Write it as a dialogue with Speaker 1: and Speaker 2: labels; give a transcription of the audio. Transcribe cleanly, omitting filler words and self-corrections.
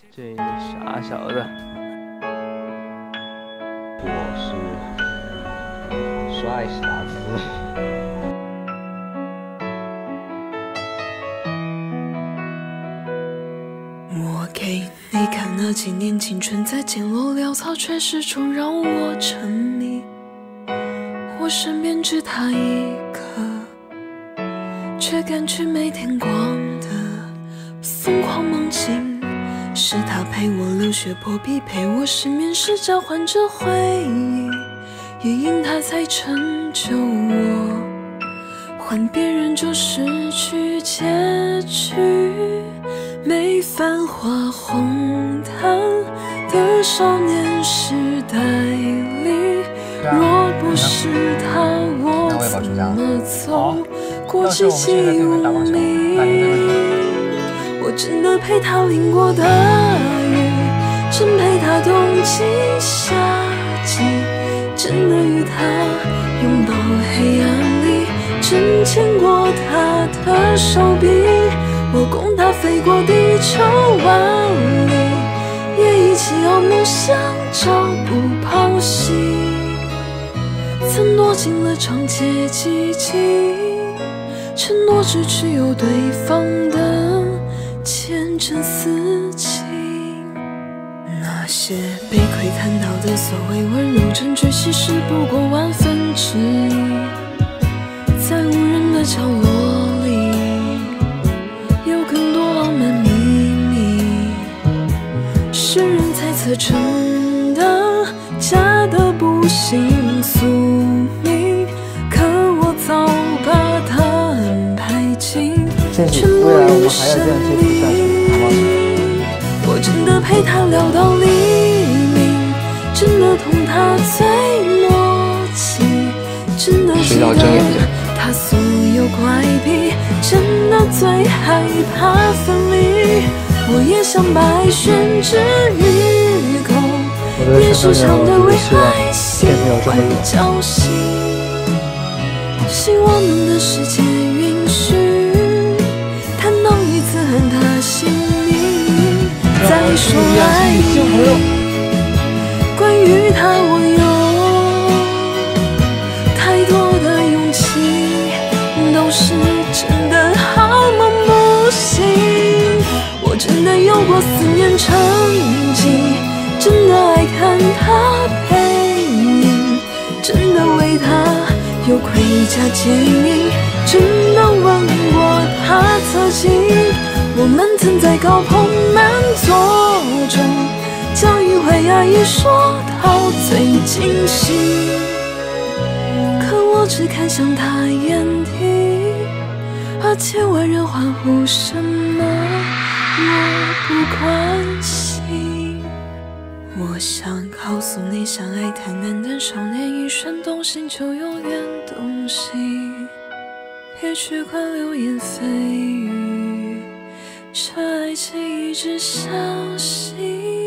Speaker 1: 这傻小子，
Speaker 2: 我是帅傻子。
Speaker 3: 我给你看那几年青春在渐落潦草，却始终让我沉迷。我身边只他一个，却感觉每天光的疯狂梦境。是他陪我流血破壁，陪我失眠时交换着回忆，也因他才成就我，换别人就失去结局。没繁华红毯的少年时代里，若不是他，我怎么走过寂寂无名？我真的陪他淋过的雨，真陪他冬季夏季，真的与他拥抱黑暗里，真牵过他的手臂。我供他飞过地球万里，也一起เอา梦想朝不抛弃。曾躲进了长街寂静，承诺只持有对方的前尘似锦。那些被窥探到的所谓温柔证据，其实不过万分之一。在无人的角落里，有更多浪漫秘密，世人猜测真的假的不信宿命，可我早把它安排进全部人生里。我真的陪他聊到黎明，真的同他最默契，真的记得他所有怪癖，真的最害怕分离。我也想把爱宣之于口，也时常的为爱心怀侥幸。希望能的世界允许，谈到一次和他姓名，再说爱你。关于他，我有太多的勇气，都是真的好梦不醒。我真的有过思念成疾，真的爱看他背影，真的为他有盔甲坚硬，真的吻过他侧颈。我们曾在高朋满座中，将迂回爱意说到最尽兴，可我只看向他眼底，而千万人欢呼什么我不关心。我想告诉你，相爱太难，但少年一瞬动心就永远动心，别去管流言蜚语，这爱情一直相信。